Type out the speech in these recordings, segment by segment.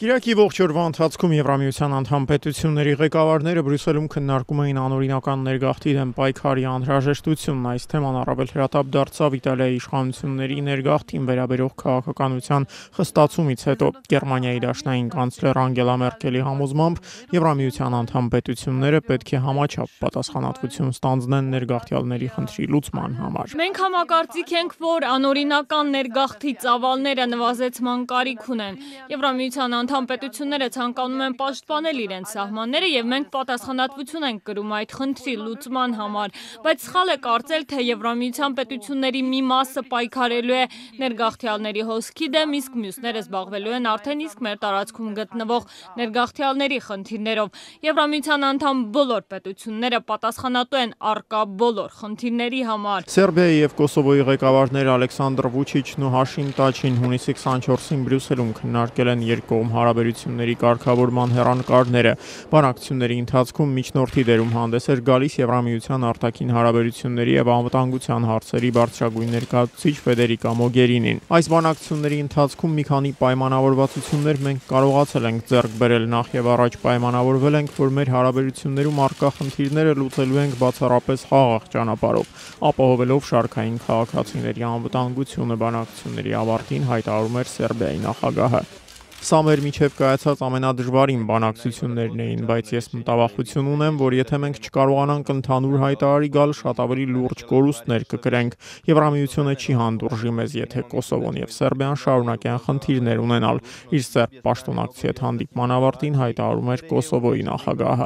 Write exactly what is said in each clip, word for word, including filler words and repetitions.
Կիրակի ողջ օրվա ընթացքում Եվրամիության անդամ պետությունների ղեկավարները Բրյուսելում քննարկում էին անօրինական ներգաղթի դեմ պայքարի անհրաժեշտությունն։ Այս թեման առավել հրատապ դարձավ Իտալիայի իշխանությունների ներգաղթին վերաբերող քաղաքականության խստացումից հետո։ Գերմանիայի դաշնային կանցլեր Անգելա Մերկելի համոզմամբ Եվրամիության անդամ պետությունները պետք է համաչափ պատասխանատվություն ստանձնեն ներգաղթյալների խնդրի լուծման համար։ Մենք համակարծիք ենք, որ անօրինական ներգաղթի ծավալները նվազեցման կարիք ունեն։ Եվրամիության անդամ պետությունները ցանկանում են պաշտպանել իրենց սահմանները եւ մենք պատասխանատվություն ենք կրում այդ խնդրի լուծման համար, բայց սխալ է կարծել, թե Եվրամիության պետությունների մի մասը պայքարելու է ներգաղթյալների հոսքի դեմ, իսկ մյուսները զբաղվելու են արդեն իսկ մեր տարածքում գտնվող ներգաղթյալների խնդիրներով։ Եվրամիության անդամ բոլոր պետությունները պատասխանատու են առկա բոլոր խնդիրների համար։ Սերբիայի եւ Կոսովոյի ղեկավարներ Ալեքսանդր Վուչիչն ու Հաշիմ Տաչին հունիսի քսանչորսին Բրյուսելում քննարկել են երկկողմ հարաբերությունների կարգավորման հեռանկարները։ Բանակցությունների ընթացքում միջնորդի դերում հանդես էր գալիս Եվրամիության արտաքին հարաբերությունների եւ անվտանգության հարցերի բարձրագույն ներկայացուցիչ Ֆեդերիկա Մոգերինին։ Այս բանակցությունների ընթացքում մի քանի պայմանավորվածություններ մենք կարողացել ենք ձեռք բերել։ Նախ եւ առաջ պայմանավորվել ենք, որ մեր հարաբերություններում առկա խնդիրները լուծելու ենք բացառապես խաղաղ ճանապարհով, ապահովելով շարքային քաղաքացիների անվտանգությունը։ Բանակցությունների ավարտին հայտարարում էր Սերբիայի նախագահը։ Սա մեր միջև կայացած ամենադժվարին բանակցություններն էին, բայց ես մտավախություն ունեմ, որ եթե մենք չկարողանանք ընդհանուր հայտարարի գալ, շատ ավելի լուրջ կորուստներ կկրենք։ Եվրամիությունը չի հանդուրժի մեզ, եթե Կոսովոն եւ Սերբիան շարունակեն խնդիրներ ունենալ։ Իր սերբ պաշտոնակցի հետ հանդիպման ավարտին հայտարարում էր Կոսովոյի նախագահը։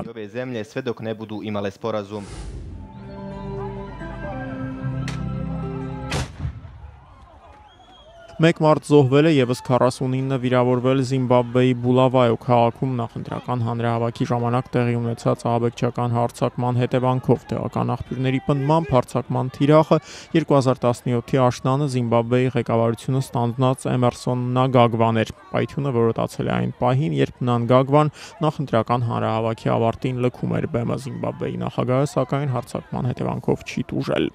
Մեկ մարդ զոհվել է եւս քառասունինը վիրավորվել Զիմբաբվեի Բուլավայո քաղաքում նախընտրական հանրահավաքի ժամանակ տեղի ունեցած ահաբեկչական հարձակման հետևանքով։ Տեղական աղբյուրների պնդմամբ հարձակման թիրախը երկու հազար տասնյոթի աշնանը Զիմբաբվեի ղեկավարությունը ստանձնած Էմերսոն Մնանգագվան էր։ Պայթյունը որոտացել է այն պահին, երբ Մնանգագվան նախընտրական հանրահավաքի ավարտին լքում էր բեմը։ Զիմբաբվեի նախագահը սակայն հարձակման հետևանքով չի տուժել։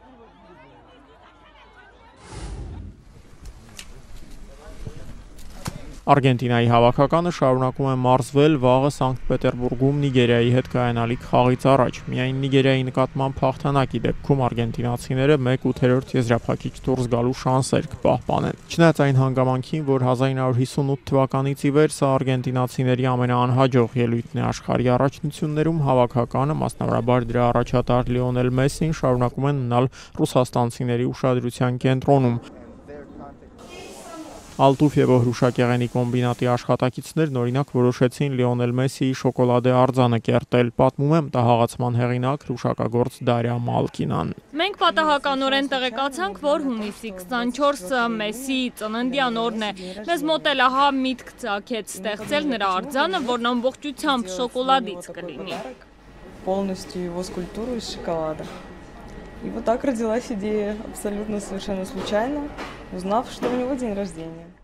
Արգենտինայի հավաքականը շարունակում է մարզվել վաղը Սանկտ Պետերբուրգում Նիգերիայի հետ կայանալիք խաղից առաջ։ Միայն Նիգերիայի նկատմամբ հաղթանակի դեպքում արգենտինացիները մեկ ութերորդ եզրափակիչ դուրս գալու շանսեր կպահպանեն։ Չնայած այն հանգամանքին, որ հազար ինը հարյուր հիսունութ թվականից ի վեր սա արգենտինացիների ամենաանհաջող ելույթն է աշխարհի առաջնություններում, հավաքականը, մասնավորաբար դրա առաջատար Լիոնել Մեսսին, շարունակում են մնալ ռուսաստանցիների ուշադրության կենտրոնում։ Ալտուֆ եւ հրուշակեղենի կոմբինատի աշխատակիցներն օրինակ որոշեցին Լիոնել Մեսսիի շոկոլադե արձանը կերտել։ Պատմում է մտահաղացման հեղինակ հրուշակագործ Դարիա Մալկինան։ Մենք պատահականորեն տեղեկացանք, որ հունիսի քսանչորսը Մեսսիի ծննդյան օրն է։ Մեզ մոտ էլ ահա միտք ծագեց ստեղծել նրա արձանը, որն ամբողջությամբ շոկոլադից կլինի։ Полностью его скульптуру из шоколада. И вот так родилась идея, абсолютно совершенно случайно, узнав, что у него день рождения.